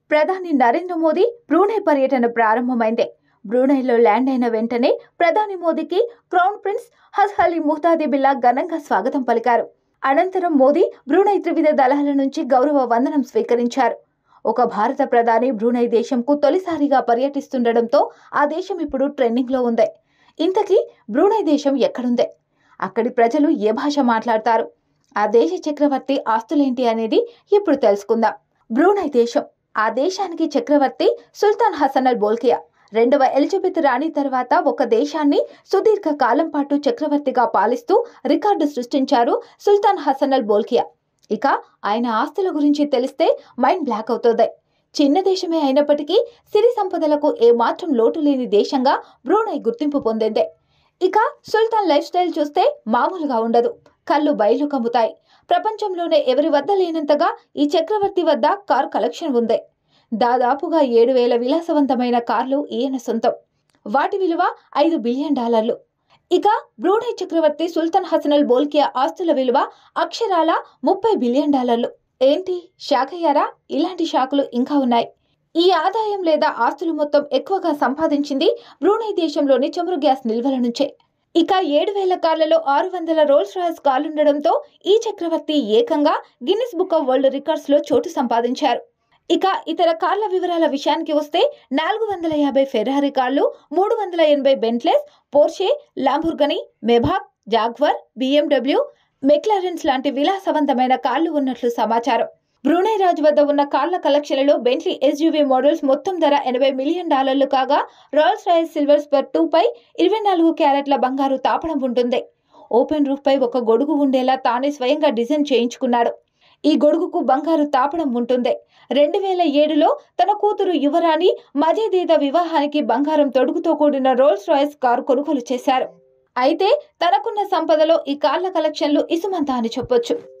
ప్రధాని నరేంద్ర మోదీ బ్రూనై పర్యటన ప్రారంభమైంది. బ్రూనైలో ల్యాండ్ అయిన వెంటనే ప్రధాని మోదీకి crown prince Hasan Ali Muhtadee Billah ఘనంగా స్వాగతం పలికారు. అనంతరం మోదీ బ్రూనై త్రివిధ దళాల నుంచి గౌరవ వందనం స్వీకరించారు. ఒక భారత ప్రధాని బ్రూనై దేశంకు తొలిసారిగా పర్యటిస్తుండటంతో ఆ దేశం ఇప్పుడు ట్రెండింగ్ లో ఉంది. ఇంతకీ బ్రూనై దేశం ఎక్కడుంది? అక్కడి ప్రజలు ఏ భాష మాట్లాడతారు? ఆ దేశ చక్రవర్తి ఆస్తులేంటి అనేది ఇప్పుడు తెలుసుకుందాం. బ్రూనై దేశం, ఆ దేశానికి చక్రవర్తి సుల్తాన్ హసన్ అల్ బోల్కియా. 2వ ఎలిజబెత్ రాణి తర్వాత ఒక దేశాన్ని సుదీర్ఘ కాలం పాటు చక్రవర్తిగా పాలిస్తూ రికార్డు సృష్టించారు సుల్తాన్ హసన్ అల్ బోల్కియా. ఇక ఆయన ఆస్తుల గురించి తెలిస్తే మైండ్ బ్లాక్ అవుతుంది. చిన్న దేశమే అయినప్పటికీ సిరి సంపదలకు ఏమాత్రం లోటు లేని దేశంగా బ్రూనై గుర్తింపు పొందింది. ఇక సుల్తాన్ లైఫ్ స్టైల్ చూస్తే మామూలుగా ఉండదు. కళ్ళు బయలు కమ్ముతాయి. ప్రపంచంలోనే ఎవరి వద్ద లేనంతగా ఈ చక్రవర్తి వద్ద కార్ కలెక్షన్ ఉంది. దాదాపుగా 7,000 విలాసవంతమైన కార్లు ఈయన సొంతం. వాటి విలువ $5 బిలియన్. ఇక బ్రూనై చక్రవర్తి సుల్తాన్ హసన్ అల్ బోల్కియా ఆస్తుల విలువ అక్షరాల $30 బిలియన్. ఏంటి, షాక్ అయ్యారా? ఇలాంటి షాకులు ఇంకా ఉన్నాయి. ఈ ఆదాయం లేదా ఆస్తులు మొత్తం ఎక్కువగా సంపాదించింది బ్రూనై దేశంలోని చమురు గ్యాస్ నిల్వల నుంచే. ఇక 7,000 కార్లలో 600 రోల్స్ రాయ్స్ కార్లుండడంతో ఈ చక్రవర్తి ఏకంగా Guinness Book of World Records లో చోటు సంపాదించారు. ఇక ఇతర కార్ల వివరాల విషయానికి వస్తే 450 ఫెరారీ కార్లు, 380 Bentleys, Porsche, Lamborghini, Maybach, Jaguar, BMW, McLarens లాంటి విలాసవంతమైన కార్లు ఉన్నట్లు సమాచారం. బ్రూనై రాజు వద్ద ఉన్న కార్ల కలెక్షన్లలో బెంట్లీ SUV మోడల్స్ మొత్తం ధర $80 మిలియన్ కాగా, రోల్స్ రాయ్స్ సిల్వర్ స్పర్ 2 పై 24 క్యారెట్ల బంగారు తాపడం ఉంటుంది. ఓపెన్ రూఫ్ పై ఒక గొడుగు ఉండేలా తానే స్వయంగా డిజైన్ చేయించుకున్నాడు. ఈ గొడుగుకు బంగారు తాపడం ఉంటుంది. 2007లో తన కూతురు యువరాణి మజేదేదా వివాహానికి బంగారం తొడుగుతో కూడిన రోల్స్ రాయ్స్ కారు కొనుగోలు చేశారు. అయితే తనకున్న సంపదలో ఈ కార్ల కలెక్షన్లు ఇసుమంతా అని చెప్పొచ్చు.